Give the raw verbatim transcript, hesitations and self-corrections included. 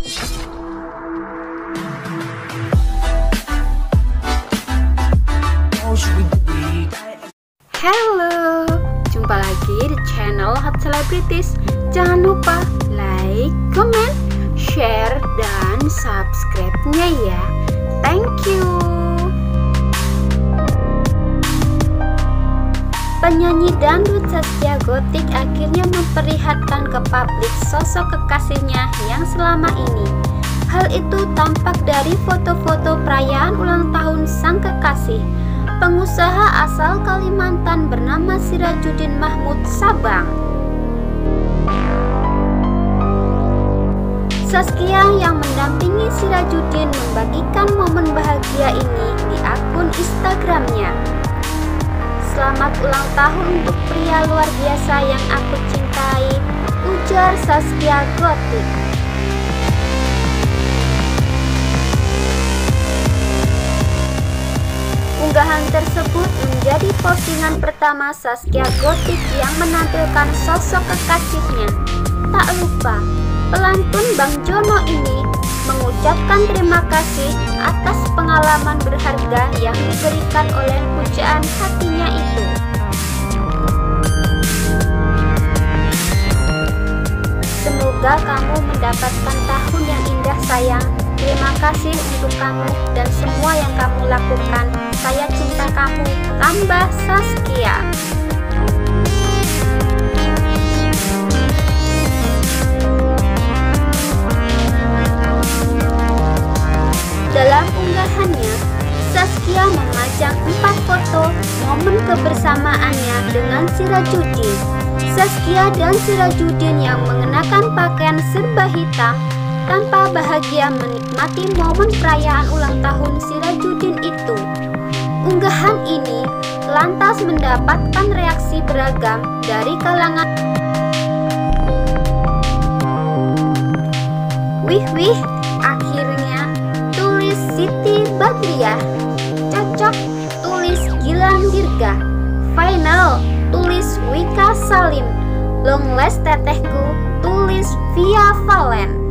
Halo, jumpa lagi di channel Hot Celebrities. Jangan lupa like, comment, share, dan subscribe-nya ya. Thank you. Penyanyi dangdut Zaskia Gotik akhirnya memperlihatkan ke publik sosok kekasihnya yang selama ini. Hal itu tampak dari foto-foto perayaan ulang tahun sang kekasih, pengusaha asal Kalimantan bernama Sirajuddin Mahmud Sabang. Zaskia yang mendampingi Sirajuddin membagikan momen bahagia ini di akun Instagramnya. Selamat ulang tahun untuk pria luar biasa yang aku cintai, ujar Zaskia Gotik. Unggahan tersebut menjadi postingan pertama Zaskia Gotik yang menampilkan sosok kekasihnya. Tak lupa, pelantun Bang Jono ini mengucapkan terima kasih atas pengalaman berharga yang diberikan oleh pujaan hatinya itu. Semoga kamu mendapatkan tahun yang indah sayang. Terima kasih untuk kamu dan semua yang kamu lakukan. Saya cinta kamu, tambah Zaskia. Dalam unggahannya, Zaskia memajang empat foto momen kebersamaannya dengan Sirajuddin. Zaskia dan Sirajuddin yang mengenakan pakaian serba hitam tanpa bahagia menikmati momen perayaan ulang tahun Sirajuddin itu. Unggahan ini lantas mendapatkan reaksi beragam dari kalangan. Wih wih, akhirnya, tulis Siti Badriah. Cocok, tulis Gilang Dirga. Final, tulis Wika Salim. Long last tetehku, tulis Via Valen.